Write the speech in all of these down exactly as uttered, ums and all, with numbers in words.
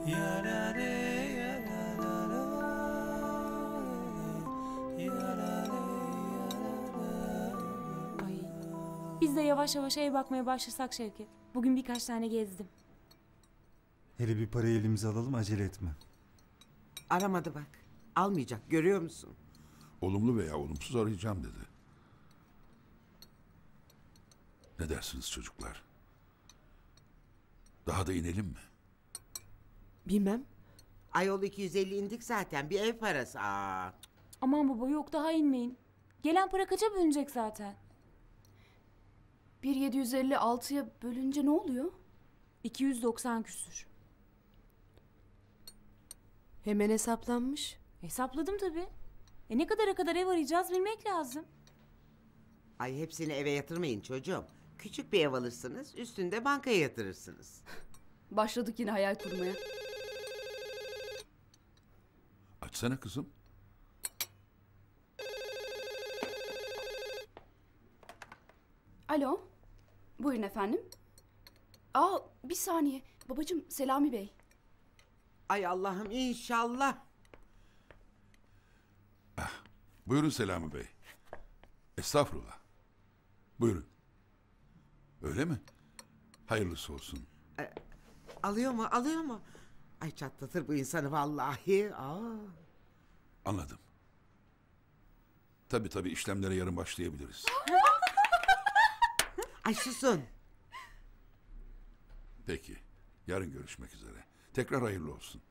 Ay, biz de yavaş yavaş ev bakmaya başlasak Şevket. Bugün birkaç tane gezdim. Hele bir parayı elimize alalım, acele etme. Aramadı bak. Almayacak, görüyor musun? Olumlu veya olumsuz arayacağım dedi. Ne dersiniz çocuklar? Daha da inelim mi? Bilmem. Ayol iki yüz elli indik zaten. Bir ev parası. Aa. Aman baba yok daha inmeyin. Gelen para kaça bölünecek zaten? bir yedi yüz elli altıya bölünce ne oluyor? iki yüz doksan küsür. Hemen hesaplanmış. Hesapladım tabii. E ne kadara kadar ev arayacağız bilmek lazım. Ay hepsini eve yatırmayın çocuğum. Küçük bir ev alırsınız, üstünde bankaya yatırırsınız. Başladık yine hayal kurmaya. Açsana kızım. Alo. Buyurun efendim. Aa bir saniye. Babacığım Selami Bey. Ay Allah'ım inşallah. Buyurun Selami Bey. Estağfurullah. Buyurun. Öyle mi? Hayırlısı olsun. Alıyor mu, alıyor mu? Ay çatlatır bu insanı vallahi. Aa. Anladım. Tabii tabii işlemlere yarın başlayabiliriz. Ay susun. Peki. Yarın görüşmek üzere. Tekrar hayırlı olsun.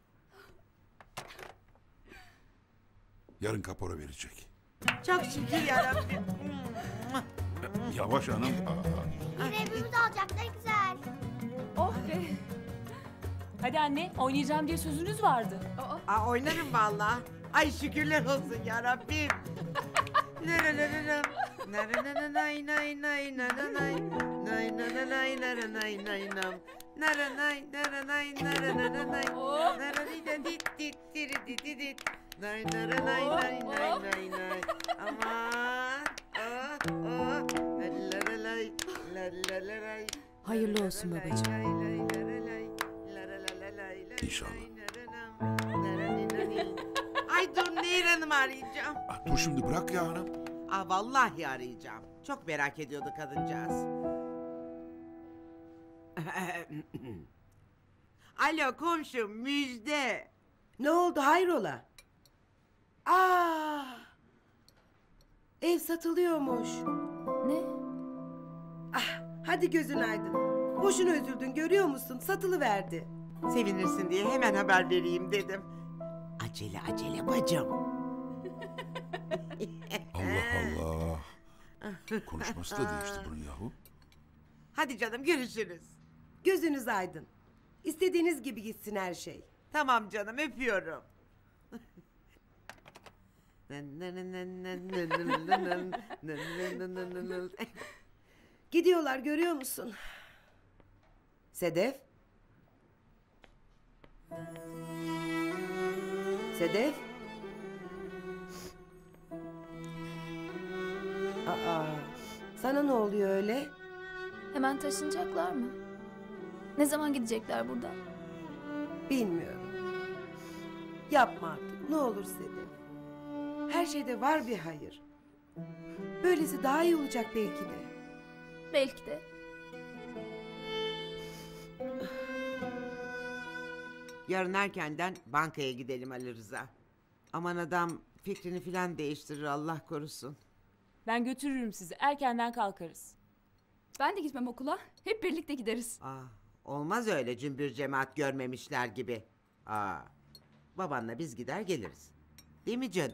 Yarın kapora verecek. Çok şükür yarabbim. Yavaş hanım. Bir evimiz olacak ne güzel. Oh be. Hadi anne oynayacağım diye sözünüz vardı. Aa, Aa, oynarım vallahi. Ay şükürler olsun yarabbim. Nararararım. Narananay nay nay naranay. Nay naranay naranay nay nam. Naranay naranay naranay. Naranay da dit dit diri dit dit dit. Nay naranay nay nay nay nay. Aman. Oh oh. Lalalay. Lalalay. Hayırlı olsun babacığım. İnşallah. Ay dur Nehir Hanım'ı arayacağım. Ah, dur şimdi bırak ya hanım. Aa, vallahi arayacağım. Çok merak ediyordu kadıncağız. Alo komşum müjde. Ne oldu hayrola? Aa! Ev satılıyormuş. ne? Ah, hadi gözün aydın. Boşuna üzüldün görüyor musun? Satılıverdi. Sevinirsin diye hemen haber vereyim dedim. Acele acele bacım. Allah Allah. Konuşması da değişti bunun yahu. Hadi canım görüşürüz. Gözünüz aydın. İstediğiniz gibi gitsin her şey. Tamam canım öpüyorum. Gidiyorlar görüyor musun? Sedef? Sedef? Aa, sana ne oluyor öyle? Hemen taşınacaklar mı? Ne zaman gidecekler buradan? Bilmiyorum. Yapma artık ne olur Sedef. Her şeyde var bir hayır. Böylesi daha iyi olacak belki de. Belki de. Yarın erkenden bankaya gidelim Ali Rıza. Aman adam fikrini filan değiştirir Allah korusun. Ben götürürüm sizi. Erkenden kalkarız. Ben de gitmem okula. Hep birlikte gideriz. Aa, olmaz öyle cümbür cemaat görmemişler gibi. Aa, babanla biz gider geliriz. Değil mi canım?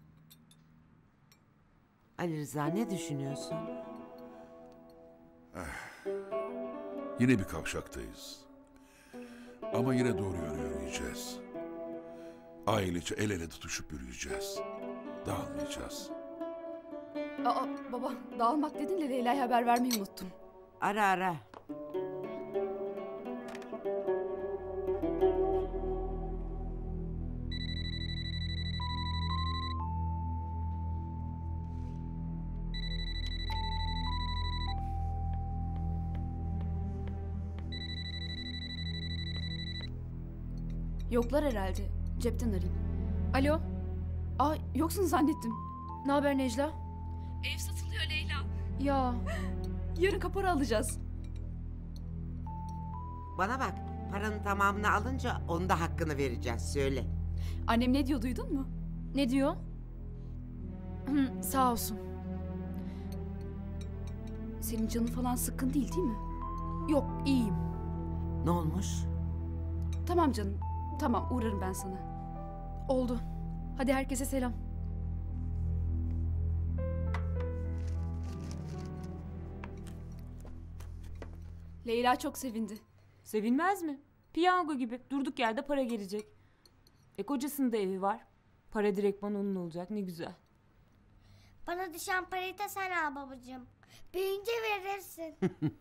Ali Rıza ne düşünüyorsun? Yine bir kavşaktayız. Ama yine doğru yönü yürüyeceğiz. Ailece el ele tutuşup yürüyeceğiz. Dağılmayacağız. Aa baba dağılmak dedin de Leyla'ya haber vermeyi unuttun. Ara ara. Yoklar herhalde. Cepten arayayım. Alo. Aa, yoksun zannettim. Ne haber Necla? Ev satılıyor Leyla. Ya. Yarın kapora alacağız. Bana bak, paranın tamamını alınca onun da hakkını vereceğiz, söyle. Annem ne diyor, duydun mu? Ne diyor? Hı, sağ olsun. Senin canın falan sıkkın değil değil mi? Yok, iyiyim. Ne olmuş? Tamam canım. Tamam, uğrarım ben sana. Oldu. Hadi herkese selam. Leyla çok sevindi. Sevinmez mi? Piyango gibi. Durduk yerde para gelecek. E kocasının da evi var. Para direktman onun olacak. Ne güzel. Bana düşen parayı da sen al babacığım. Büyüyünce verirsin.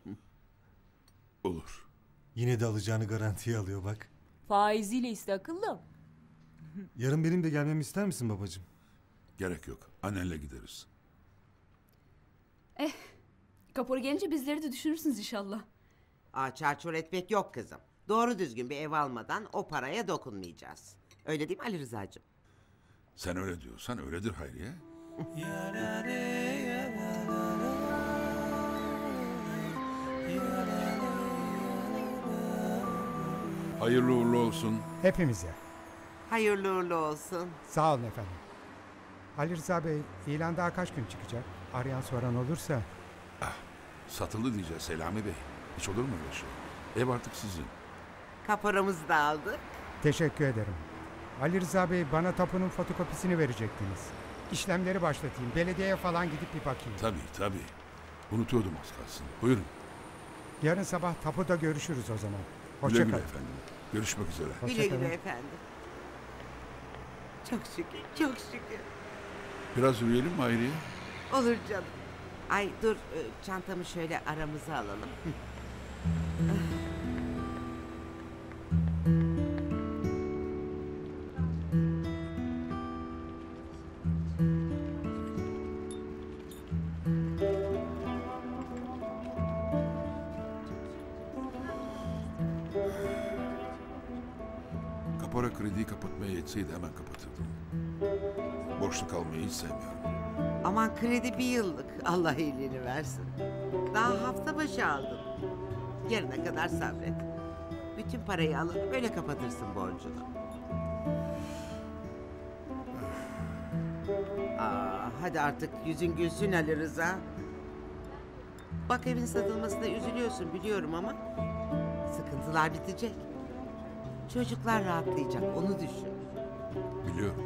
Olur. Yine de alacağını garantiye alıyor bak. Faiziyle iste akıllım. Yarın benim de gelmemi ister misin babacığım? Gerek yok. Annenle gideriz. Kapora gelince bizleri de düşünürsünüz inşallah. Aa, çarçur etmek yok kızım. Doğru düzgün bir ev almadan o paraya dokunmayacağız. Öyle değil mi Ali Rıza'cığım? Sen öyle diyorsan öyledir Hayriye. Hayırlı uğurlu olsun. Hepimize. Hayırlı uğurlu olsun. Sağ olun efendim. Ali Rıza Bey, ilan daha kaç gün çıkacak? Arayan soran olursa. Satıldı diyeceğiz Selami Bey. Hiç olur mu öyle şey? Ev artık sizin. Kaporamızı da aldık. Teşekkür ederim. Ali Rıza Bey, bana tapunun fotokopisini verecektiniz. İşlemleri başlatayım. Belediyeye falan gidip bir bakayım. Tabii tabii. Unutuyordum az kalsın. Buyurun. Yarın sabah tapuda görüşürüz o zaman. Güle Hoşça güle kalın. efendim. Görüşmek üzere. Hoşça Güle kalın. güle efendim. Çok şükür, çok şükür. Biraz yürüyelim mi Hayriye? Olur canım. Ay dur, e, çantamı şöyle aramıza alalım. Kapora krediyi kapatmaya yetseydi hemen kapatırdım. Borçlu kalmayı hiç sevmiyorum. Aman kredi bir yıllık. Allah iyiliğini versin. Daha hafta başı aldım. Yarına kadar sabret. Bütün parayı alıp böyle kapatırsın borcunu. Aa, hadi artık yüzün gülsün Ali Rıza. Bak evin satılmasına üzülüyorsun biliyorum ama sıkıntılar bitecek. Çocuklar rahatlayacak, onu düşün. Biliyorum.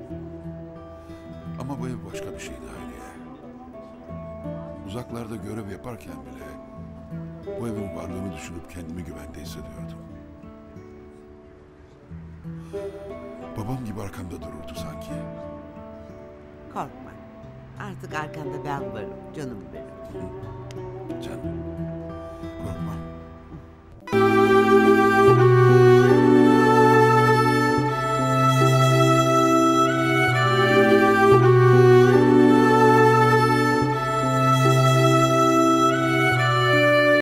Ama bu ev başka bir şeydi Hayriye. Uzaklarda görev yaparken bile bu evin varlığını düşünüp kendimi güvende hissediyordum. Babam gibi arkamda dururdu sanki. Korkma. Artık arkanda ben varım, canım benim. Canım.